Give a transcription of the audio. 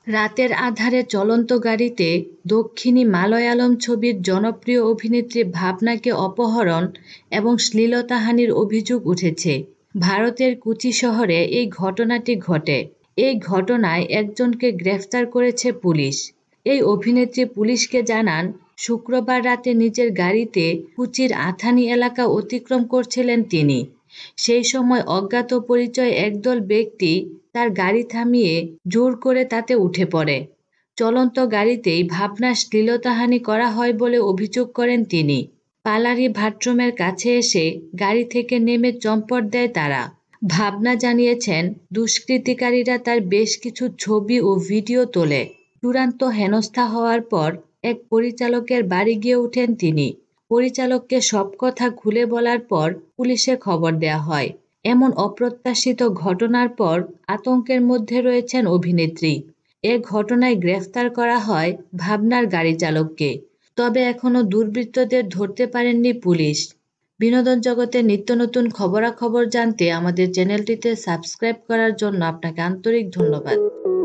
রাতের আঁধারে চলন্ত গাড়িতে দক্ষিণী মালয়ালম ছবির জনপ্রিয় অভিনেত্রী ভাবনাকে অপহরণ এবং শ্লীলতাহানির অভিযোগ উঠেছে। ভারতের কোচি শহরে এই ঘটনাটি ঘটে। এই ঘটনায় একজনকে গ্রেফতার করেছে পুলিশ। এই অভিনেত্রী পুলিশকে জানান, শুক্রবার রাতে নিজের গাড়িতে কোচির আথানি এলাকা অতিক্রম করছিলেন তিনি। সেই সময় অজ্ঞাত পরিচয় একদল ব্যক্তি তার গাড়ি থামিয়ে জোর করে তাতে উঠে পড়ে। চলন্ত গাড়িতেই ভাবনার শ্লীলতাহানি করা হয় বলে অভিযোগ করেন তিনি। পালারি বাথরুমের কাছে এসে গাড়ি থেকে নেমে চম্পট দেয় তারা। ভাবনা জানিয়েছেন, দুষ্কৃতিকারীরা তার বেশ কিছু ছবি ও ভিডিও তোলে। চূড়ান্ত হেনস্থা হওয়ার পর এক পরিচালকের বাড়ি গিয়ে ওঠেন তিনি। পরিচালককে সব কথা খুলে বলার পর পুলিশে খবর দেয়া হয়। এমন অপ্রত্যাশিত ঘটনার পর আতঙ্কের মধ্যে রয়েছেন অভিনেত্রী। এ ঘটনায় গ্রেফতার করা হয় ভাবনার গাড়ি চালককে। তবে এখনো দুর্বৃত্তদের ধরতে পারেননি পুলিশ। বিনোদন জগতের নিত্য নতুন খবরাখবর জানতে আমাদের চ্যানেলটিতে সাবস্ক্রাইব করার জন্য আপনাকে আন্তরিক ধন্যবাদ।